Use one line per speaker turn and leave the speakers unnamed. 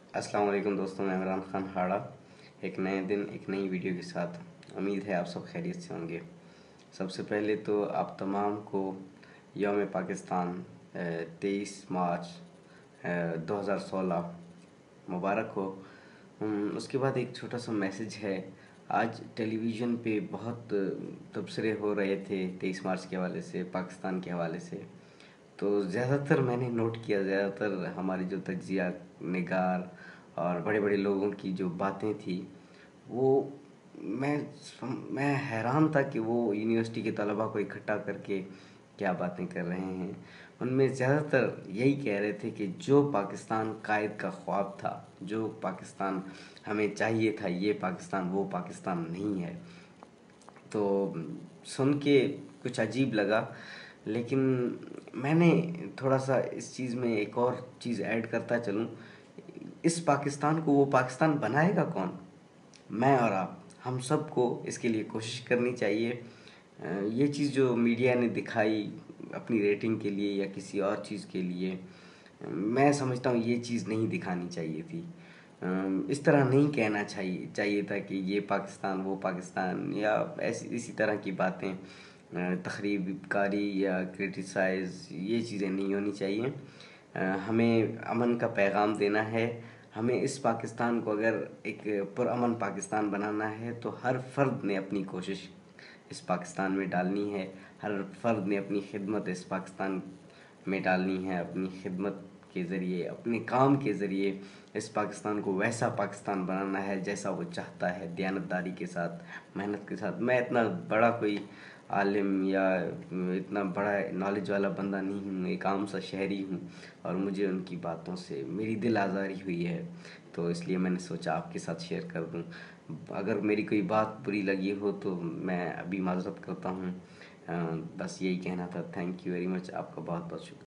अस्सलाम वालेकुम दोस्तों, मैं इमरान खान हाड़ा। एक नए दिन एक नई वीडियो के साथ। उम्मीद है आप सब खैरियत से होंगे। सबसे पहले तो आप तमाम को यौम पाकिस्तान 23 मार्च 2016 मुबारक हो। उसके बाद एक छोटा सा मैसेज है। आज टेलीविज़न पे बहुत तबसरे हो रहे थे 23 मार्च के हवाले से, पाकिस्तान के हवाले से। तो ज़्यादातर मैंने नोट किया, ज़्यादातर हमारी जो तज्ज़िया निगार और बड़े बड़े लोगों की जो बातें थी, वो मैं हैरान था कि वो यूनिवर्सिटी के तलबा को इकट्ठा करके क्या बातें कर रहे हैं। उनमें ज़्यादातर यही कह रहे थे कि जो पाकिस्तान कायद का ख्वाब था, जो पाकिस्तान हमें चाहिए था, ये पाकिस्तान वो पाकिस्तान नहीं है। तो सुन के कुछ अजीब लगा, लेकिन मैंने थोड़ा सा इस चीज़ में एक और चीज़ ऐड करता चलूँ। इस पाकिस्तान को वो पाकिस्तान बनाएगा कौन? मैं और आप, हम सबको इसके लिए कोशिश करनी चाहिए। ये चीज़ जो मीडिया ने दिखाई अपनी रेटिंग के लिए या किसी और चीज़ के लिए, मैं समझता हूँ ये चीज़ नहीं दिखानी चाहिए थी। इस तरह नहीं कहना चाहिए था कि ये पाकिस्तान वो पाकिस्तान, या ऐसी इसी तरह की बातें, तखरीबकारी या क्रिटिसाइज़, ये चीज़ें नहीं होनी चाहिए। हमें अमन का पैगाम देना है। हमें इस पाकिस्तान को अगर एक पुरअमन पाकिस्तान बनाना है तो हर फ़र्द ने अपनी कोशिश इस पाकिस्तान में डालनी है। हर फ़र्द ने अपनी खिदमत इस पाकिस्तान में डालनी है। अपनी खिदमत के ज़रिए, अपने काम के ज़रिए इस पाकिस्तान को वैसा पाकिस्तान बनाना है जैसा वो चाहता है, दियानतदारी के साथ, मेहनत के साथ। मैं इतना बड़ा कोई आलिम या इतना बड़ा नॉलेज वाला बंदा नहीं हूँ, एक आम सा शहरी हूँ, और मुझे उनकी बातों से मेरी दिल आज़ारी हुई है, तो इसलिए मैंने सोचा आपके साथ शेयर कर दूँ। अगर मेरी कोई बात बुरी लगी हो तो मैं अभी माज़रत करता हूँ। बस यही कहना था। थैंक यू वेरी मच, आपका बहुत बहुत शुक्रिया।